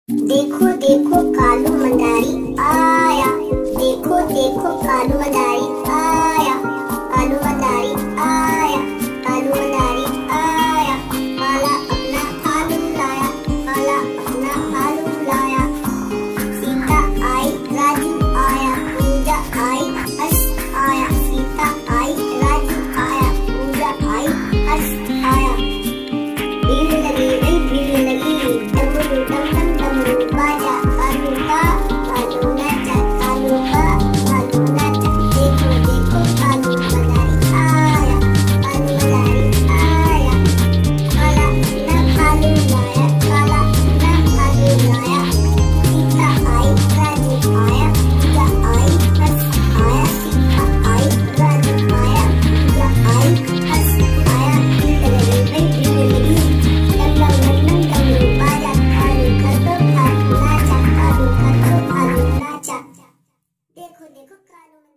देखो देखो कालू मदारी आया, देखो देखो कालू मदारी आया, कालू मदारी आया, कालू मदारी आया, काला अपना आलू लाया, काला अपना आलू लाया। सीता आई राजू आया, पूजा आई हर्ष आया, सीता आई राजू आया, पूजा आई हर्ष आया। भीड़ लगी भाई भीड़ लगी, डमरू डम डम डमरू बाजा, कालू का कालू नाचा, कालू का कालू नाचा। देखो देखो कालू मदारी आया, कालू मदारी आया, काला अपना कालू लाया, काला अपना कालू लाया। सीता आई राजू आया, पूजा आई हर्ष आया, सीता आई राजू आया, पूजा आई हर्ष आया। भीड़ लगी भाई भीड़ लगी, डम डम डम डम डमरू बाजा, कालू का तो कालू नाचा, कालू का तो कालू नाचा। देखो देखो कालू